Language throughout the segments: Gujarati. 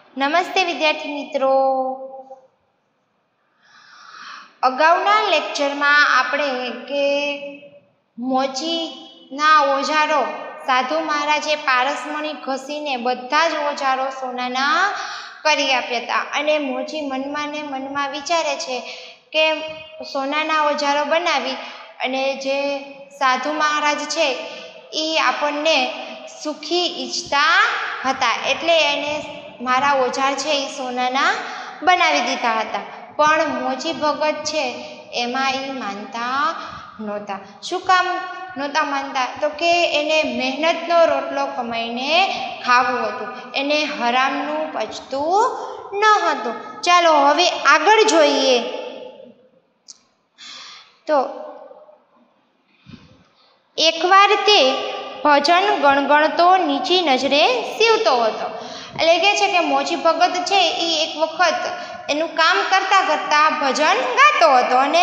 નમસ્તે વિદ્યાર્થી મિત્રો, અગાઉના લેક્ચરમાં આપણે કે મોચીના ઓજારો સાધુ મહારાજે પારસમણી ઘસીને બધા જ ઓજારો સોનાના કરી આપ્યા હતા અને મોચી મનમાં ને મનમાં વિચારે છે કે સોનાના ઓજારો બનાવી અને જે સાધુ મહારાજ છે એ આપણને સુખી ઈચ્છતા હતા, એટલે એને મારા ઓજાર છે એ સોનાના બનાવી દીધા હતા. પણ મોચી ભગત છે એમાં એ માનતા નહોતા. શું કામ નહોતા માનતા? તો કે એને મહેનતનો રોટલો કમાઈને ખાવું હતું, એને હરામનું પચતું ન હતું. ચાલો હવે આગળ જોઈએ. તો એકવાર તે ભજન ગણગણતો નીચી નજરે સીવતો હતો. એટલે કહે છે કે મોચી ભગત છે એ એક વખત એનું કામ કરતાં કરતાં ભજન ગાતો હતો અને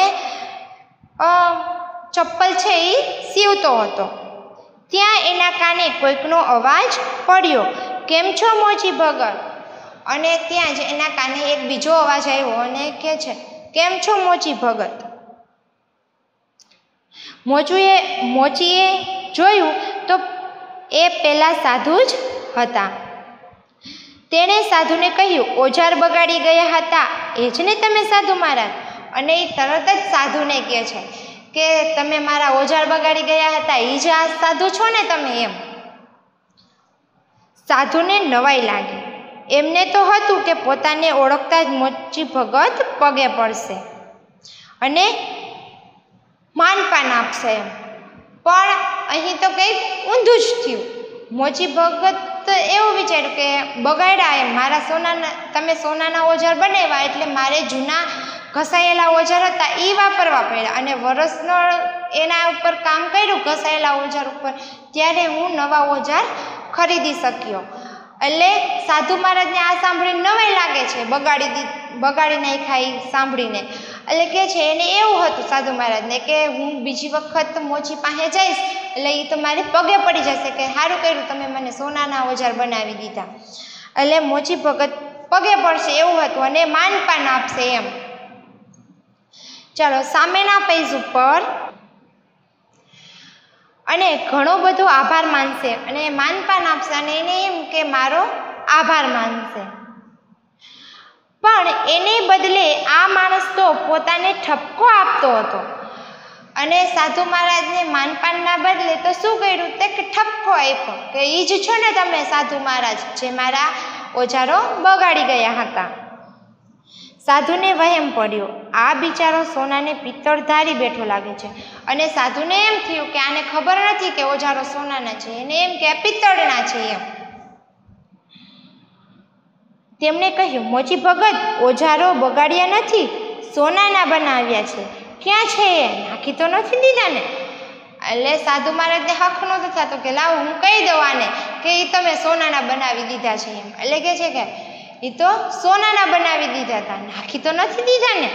ચપ્પલ છે એ સીવતો હતો. ત્યાં એના કાને કોઈકનો અવાજ પડ્યો, કેમ છો મોચી ભગત? અને ત્યાં જ એના કાને એક બીજો અવાજ આવ્યો અને કહે છે, કેમ છો મોચી ભગત? મોચીએ જોયું તો એ પેલા સાધુ જ હતા. તેણે સાધુને કહ્યું, ઓજાર બગાડી ગયા હતા એ જ ને તમે સાધુ મહારાજ? અને એ તરત જ સાધુને કહે છે કે તમે મારા ઓજાર બગાડી ગયા હતા એ જ આ સાધુ છો ને તમે? એમ સાધુને નવાઈ લાગી. એમને તો હતું કે પોતાને ઓળખતા જ મોચી ભગત પગે પડશે અને માનપાન આપશે એમ. પણ અહીં તો કંઈક ઊંધું જ થયું. મોચી ભગત એવું વિચાર્યું કે બગાડ્યા એમ મારા સોનાના, તમે સોનાના ઓજાર બનાવ્યા એટલે મારે જૂના ઘસાયેલા ઓજાર હતા એ વાપરવા પડ્યા અને વરસનો એના ઉપર કામ કર્યું ઘસાયેલા ઓજાર ઉપર, ત્યારે હું નવા ઓજાર ખરીદી શક્યો. એટલે સાધુ મહારાજને આ સાંભળીને નવાઈ લાગે છે, બગાડી નાખ્યા સાંભળીને. એટલે કે છે એને એવું હતું સાધુ મહારાજને કે હું બીજી વખત મોચી પાસે જઈશ એટલે એ તો મારી પગે પડી જશે કે સારું કર્યું તમે મને સોનાના ઓજાર બનાવી દીધા. એટલે મોચી ભગત પગે પડશે એવું હતું અને માનપાન આપશે એમ. ચાલો સામેના પેજ ઉપર અને ઘણો બધો આભાર માનશે અને માનપાન આપશે અને એને એમ કે મારો આભાર માનશે. પણ એને બદલે આ માણસ તો પોતાને ઠપકો આપતો હતો અને સાધુ મહારાજને માનપાનના બદલે તો શું કર્યું તે કે ઠપકો આપ્યો કે એ જ છો ને તમે સાધુ મહારાજ જે મારા ઓજારો બગાડી ગયા હતા. સાધુને વહેમ પડ્યો, આ બિચારો સોનાને પિત્તળ ધારી બેઠો લાગે છે અને સાધુને એમ થયું કે આને ખબર નથી કે ઓજારો સોનાના છે, એને એમ કે પિત્તળના છે એમ. તેમણે કહ્યું, મોચી ભગત ઓજારો બગાડ્યા નથી, સોનાના બનાવ્યા છે. ક્યાં છે એ? નાખી તો નથી દીધા ને? એટલે સાધુ મહારાજને હક નહોતો થતો કે લાવ હું કહી દઉં આને કે એ તમે સોનાના બનાવી દીધા છે એમ. એટલે કે છે કે એ તો સોનાના બનાવી દીધા હતા, નાખી તો નથી દીધા ને?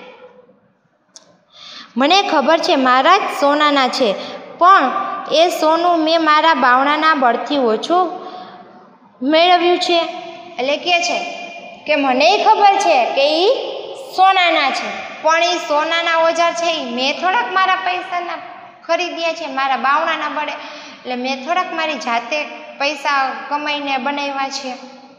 મને ખબર છે મહારાજ સોનાના છે, પણ એ સોનું મેં મારા બાવણાના બળથી ઓછું મેળવ્યું છે. એટલે કહે છે કે મને ખબર છે કે એ સોનાના છે, પણ એ સોનાના ઓજાર છે એ મેં થોડાક મારા પૈસાના ખરીદ્યા છે, મારા બાવણાના બળે. એટલે મેં થોડાક મારી જાતે પૈસા કમાઈને બનાવ્યા છે.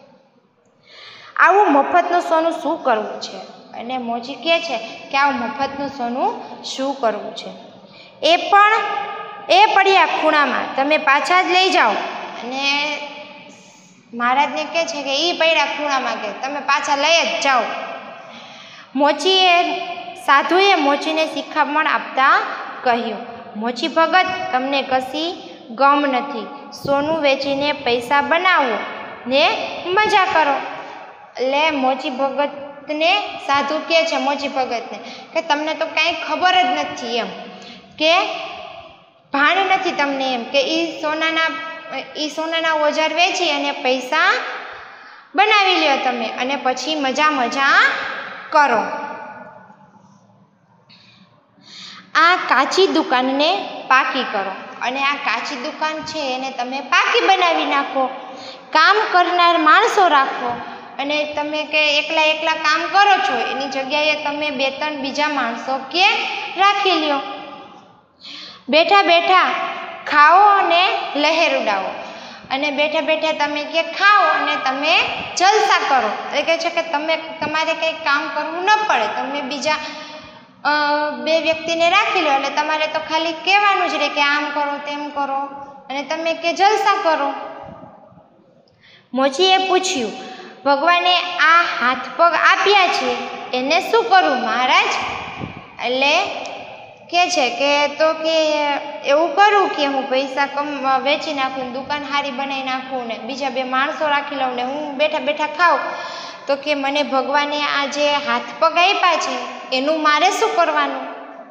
આવું મફતનું સોનું શું કરવું છે? અને મોચી કહે છે કે આવું મફતનું સોનું શું કરવું છે? એ પડ્યા ખૂણામાં, તમે પાછા જ લઈ જાઓ. અને મહારાજને કહે છે કે એ પડ્યા ખૂણામાં કે તમે પાછા લઈ જ જાઓ. સાધુએ મોચીને શિખામણ આપતા કહ્યું, મોચી ભગત તમને કશી ગમ નથી, સોનું વેચીને પૈસા બનાવો ને મજા કરો. એટલે મોચી ભગતને સાધુ કહે છે મોચી ભગતને કે તમને તો કાંઈ ખબર જ નથી એમ, કે ભાન નથી તમને એમ કે એ સોનાના ઓજાર વેચી અને પૈસા બનાવી લ્યો તમે અને પછી મજા કરો. આ કાચી દુકાનને પાકી કરો અને આ કાચી દુકાન છે એને તમે પાકી બનાવી નાખો. કામ કરનાર માણસો રાખો અને તમે કે એકલા એકલા કામ કરો છો એની જગ્યાએ તમે 2-3 બીજા માણસો કે રાખી લ્યો. બેઠા બેઠા ખાઓ અને લહેર ઉડાવો. અને બેઠા બેઠા તમે કે ખાઓ અને તમે જલસા કરો. એ કહે છે કે તમારે કંઈ કામ કરવું ન પડે, તમે બીજા 2 વ્યક્તિને રાખી લો એટલે તમારે તો ખાલી કહેવાનું જ રહે કે આમ કરો તેમ કરો અને તમે કે જલસા કરો. મોચીએ પૂછ્યું, ભગવાને આ હાથ પગ આપ્યા છે એને શું કરું મહારાજ? એટલે કહે છે કે તો કે એવું કરું કે હું પૈસા વેચી નાખું, દુકાન સારી બનાવી નાખું ને બીજા 2 માણસો રાખી લઉં ને હું બેઠા બેઠા ખાઉં. તો કે મને ભગવાને આ જે હાથ પગ આપ્યા છે એનું મારે શું કરવાનું?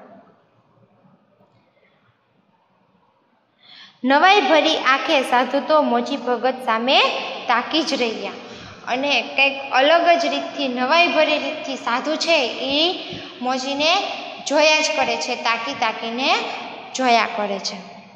નવાઈ ભરી આંખે સાધુ તો મોચી ભગત સામે તાકી જ રહ્યા અને કંઈક અલગ જ રીતથી, નવાઈ ભરી રીતથી સાધુ છે એ મોચીને જોયા જ કરે છે, તાકી તાકીને જોયા કરે છે.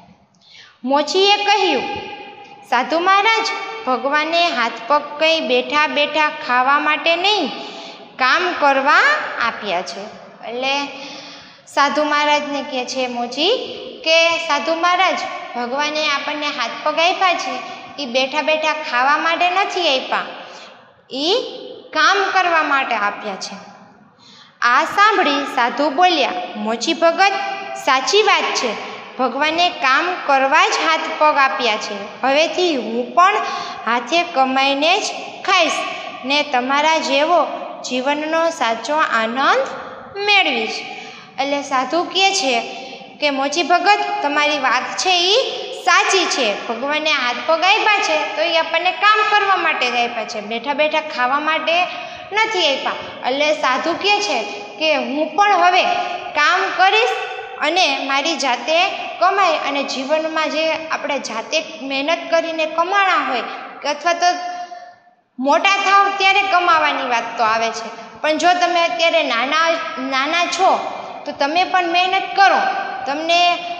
મોચીએ કહ્યું, સાધુ મહારાજ, ભગવાને હાથ પગ કંઈ બેઠા બેઠા ખાવા માટે નહીં, કામ કરવા આપ્યા છે. એટલે સાધુ મહારાજને કહે છે મોચી કે સાધુ મહારાજ, ભગવાને આપણને હાથ પગ આપ્યા છે એ બેઠા બેઠા ખાવા માટે નથી આપ્યા, એ કામ કરવા માટે આપ્યા છે. આ સાંભળી સાધુ બોલ્યા, મોચી ભગત, સાચી વાત છે, ભગવાને કામ કરવા જ હાથ પગ આપ્યા છે. હવેથી હું પણ હાથે કમાઈને જ ખાઈશ ને તમારા જેવો જીવનનો સાચો આનંદ મેળવીશ. એટલે સાધુ કહે છે કે મોચી ભગત, તમારી વાત છે એ સાચી છે, ભગવાને હાથ પગ આપ્યા છે તો એ આપણને કામ કરવા માટે જ આપ્યા છે, બેઠા બેઠા ખાવા માટે નથી આપ્યા. એટલે સાધુ કહે છે કે હું પણ હવે કામ કરીશ અને મારી જાતે કમાઈ અને જીવનમાં જે આપણે જાતે મહેનત કરીને કમાણા હોય અથવા તો મોટા થાવ ત્યારે કમાવાની વાત તો આવે છે, પણ જો તમે અત્યારે નાના છો તો તમે પણ મહેનત કરો. તમને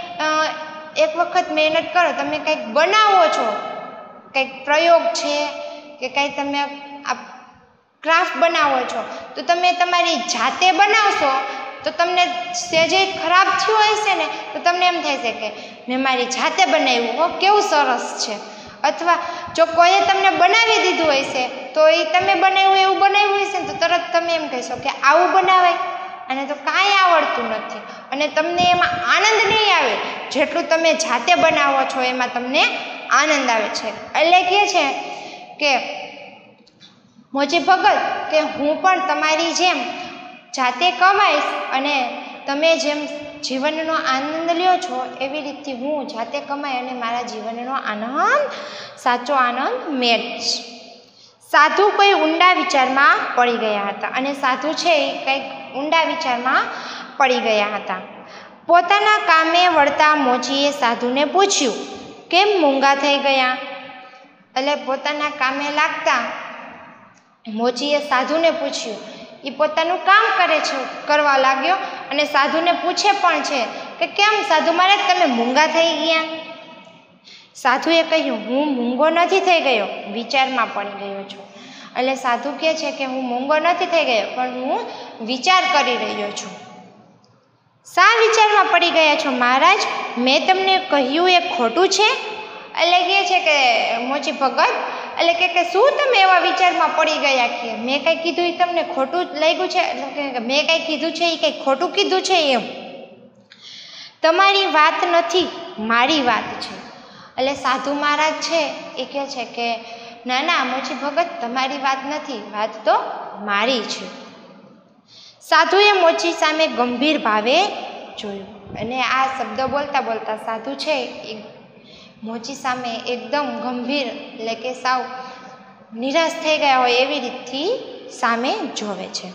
એક વખત મહેનત કરો, તમે કંઈક બનાવો છો, કંઈક પ્રયોગ છે કે કંઈ તમે ક્રાફ્ટ બનાવો છો તો તમે તમારી જાતે બનાવશો તો તમને સહેજે ખરાબ થયું હશે ને તો તમને એમ થાય છે કે મેં મારી જાતે બનાવ્યું, હો કેવું સરસ છે. અથવા જો કોઈએ તમને બનાવી દીધું હશે તો એ તમે બનાવ્યું એવું બનાવ્યું હશે ને તો તરત તમે એમ કહેશો કે આવું બનાવાય, અને તો કાંઈ આવડતું નથી અને તમને એમાં આનંદ નહીં આવે જેટલું તમે જાતે બનાવો છો એમાં તમને આનંદ આવે છે. એટલે કહે છે કે મોચી ભગત કે હું પણ તમારી જેમ જાતે કમાઈશ અને તમે જેમ જીવનનો આનંદ લ્યો છો એવી રીતથી હું જાતે કમાઈ અને મારા જીવનનો આનંદ, સાચો આનંદ મેળવીશ. સાધુ કોઈ ઊંડા વિચારમાં પડી ગયા હતા અને સાધુ છે એ કંઈક ઊંડા વિચારમાં પડી ગયા હતા. પોતાના કામે વળતા મોચીએ સાધુને પૂછ્યું, કેમ મૂંગા થઈ ગયા? એટલે પોતાના કામે લાગતા મોચીએ સાધુને પૂછ્યું. એ પોતાનું કામ કરવા લાગ્યો અને સાધુને પૂછે પણ છે કે કેમ સાધુ મહારાજ તમે મૂંગા થઈ ગયા? સાધુએ કહ્યું, હું મૂંગો નથી થઈ ગયો, વિચારમાં પડી ગયો છું. એટલે સાધુ કહે છે કે હું મૂંગો નથી થઈ ગયો પણ હું વિચાર કરી રહ્યો છું. શા વિચારમાં પડી ગયા છો મહારાજ? મેં તમને કહ્યું એ ખોટું છે? એટલે કહે છે કે મોચી ભગત, એટલે કે શું તમે એવા વિચારમાં પડી ગયા કે મેં કંઈ કીધું એ તમને ખોટું લાગ્યું છે? એટલે કે મેં કંઈ કીધું છે એ કંઈ ખોટું કીધું છે એમ? તમારી વાત નથી, મારી વાત છે. એટલે સાધુ મહારાજ છે એ કહે છે કે ના ના મોચી ભગત, તમારી વાત નથી, વાત તો મારી છે. સાધુએ મોચી સામે ગંભીર ભાવે જોયું અને આ શબ્દ બોલતા બોલતા સાધુ છે એ મોચી સામે એકદમ ગંભીર, એટલે કે સાવ નિરાશ થઈ ગયા હોય એવી રીતથી સામે જોવે છે.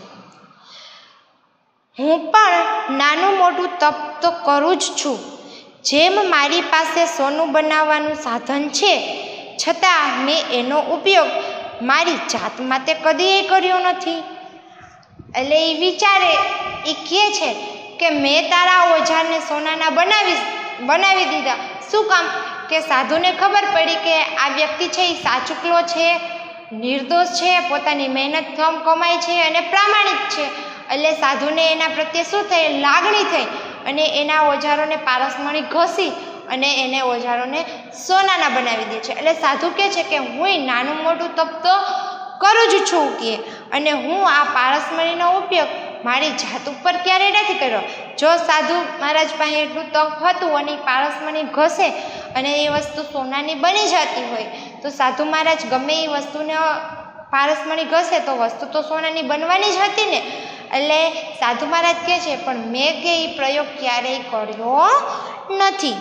હું પણ નાનું મોટું તપ તો કરું જ છું, જેમ મારી પાસે સોનું બનાવવાનું સાધન છે છતાં મેં એનો ઉપયોગ મારી જાત માટે કદીય કર્યો નથી. એટલે એ વિચારે એ કહે છે કે મેં તારા ઓજારને સોનાના બનાવી દીધા. શું કામ? કે સાધુને ખબર પડી કે આ વ્યક્તિ છે એ સાચુકલો છે, નિર્દોષ છે, પોતાની મહેનત કમાય છે અને પ્રામાણિક છે. એટલે સાધુને એના પ્રત્યે શું થઈ? લાગણી થઈ અને એના ઓજારોને પારસમણી ઘસી અને એને ઓજારોને સોનાના બનાવી દે છે. એટલે સાધુ કહે છે કે હું નાનું મોટું તપ તો કરું જ છું કે, અને હું આ પારસમણીનો ઉપયોગ મારી જાત ઉપર ક્યારેય નથી કર્યો. જો સાધુ મહારાજ પાસે એટલું તપ હતું અને પારસમણી ઘસે અને એ વસ્તુ સોનાની બની જતી હોય તો સાધુ મહારાજ ગમે એ વસ્તુને પારસમણી ઘસે તો વસ્તુ તો સોનાની બનવાની જ હતી ને. એટલે સાધુ મહારાજ કહે છે પણ મેં કે એ પ્રયોગ ક્યારેય કર્યો નથી,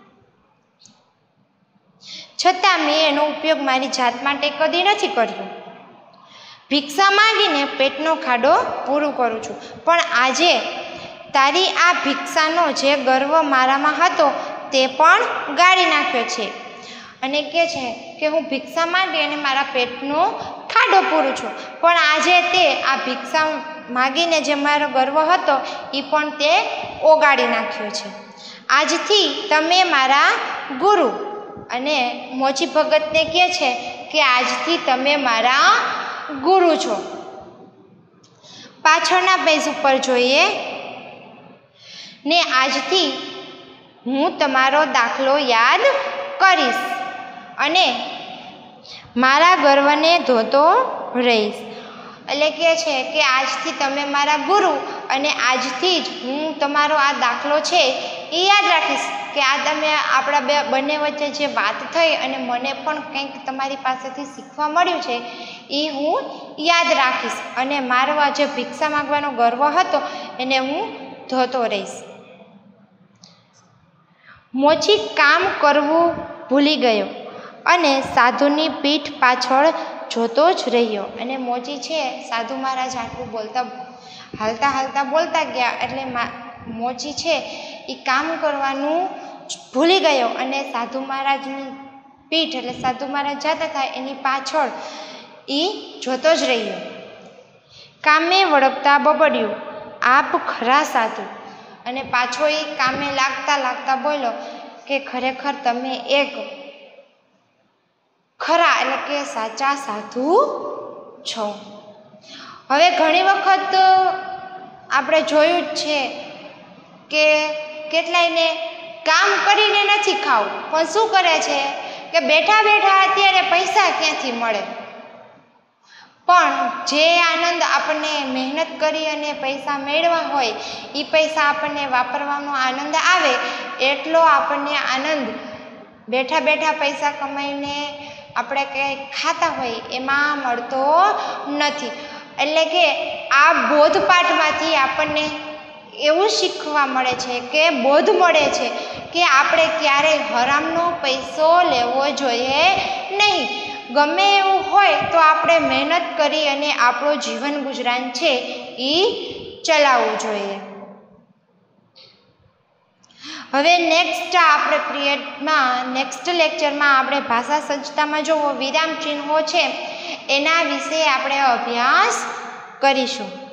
છતાં મેં એનો ઉપયોગ મારી જાત માટે કદી નથી કર્યો. ભિક્ષા માંગીને પેટનો ખાડો પૂરું કરું છું, પણ આજે તારી આ ભિક્ષાનો જે ગર્વ મારામાં હતો તે પણ ગાળી નાખ્યો છે. અને કહે છે કે હું ભિક્ષા માંગી અને મારા પેટનો ખાડો પૂરું છું, પણ આજે તે આ ભિક્ષા માગીને જે મારો ગર્વ હતો એ પણ તે ઓગાળી નાખ્યો છે. આજથી તમે મારા ગુરુ, અને મોચી ભગતને કહે છે કે આજથી તમે મારા ગુરુ છો. પાછળના પેજ ઉપર જોઈએ ને, આજથી હું તમારો દાખલો યાદ કરીશ અને મારા ગર્વને ધોતો રહીશ. એટલે કહે છે કે આજથી તમે મારા ગુરુ અને આજથી જ હું તમારો આ દાખલો છે એ યાદ રાખીશ કે આ તમે આપણા બંને વચ્ચે જે વાત થઈ અને મને પણ કંઈક તમારી પાસેથી શીખવા મળ્યું છે એ હું યાદ રાખીશ અને મારો આ જે ભિક્ષા માગવાનો ગર્વ હતો એને હું ધોતો રહીશ. મોચી કામ કરવું ભૂલી ગયો અને સાધુની પીઠ પાછળ જોતો જ રહ્યો. અને મોચી છે સાધુ મહારાજ આટલું હાલતા હાલતા બોલતા ગયા એટલે મોચી છે એ કામ કરવાનું ભૂલી ગયો અને સાધુ મહારાજની પીઠ એટલે સાધુ મહારાજ જતા થાય એની પાછળ એ જોતો જ રહ્યો. કામે વળગતા બબડ્યું, આપ ખરા સાધુ. અને પાછો એ કામે લાગતા બોલ્યો કે ખરેખર તમે એક ખરા એટલે કે સાચા સાધુ છો. હવે ઘણી વખત આપણે જોયું જ છે કે કેટલાયને કામ કરીને નથી ખાવું, પણ શું કરે છે કે બેઠા બેઠા અત્યારે પૈસા ક્યાંથી મળે, પણ જે આનંદ આપણને મહેનત કરી અને પૈસા મેળવા હોય એ પૈસા આપણને વાપરવાનો આનંદ આવે એટલો આપણને આનંદ બેઠા બેઠા પૈસા કમાઈને આપણે કંઈ ખાતા હોય એમાં મળતો નથી. એટલે કે આ બોધપાઠમાંથી આપણને એવું શીખવા મળે છે કે બોધ મળે છે કે આપણે ક્યારેય હરામનો પૈસો લેવો જોઈએ નહીં. ગમે એવું હોય તો આપણે મહેનત કરી અને આપણું જીવન ગુજરાન છે એ ચલાવવું જોઈએ. હવે નેક્સ્ટ લેક્ચરમાં આપણે ભાષા સજ્જતામાં જોવો વિરામ ચિહ્નો છે એના વિશે આપણે અભ્યાસ કરીશું.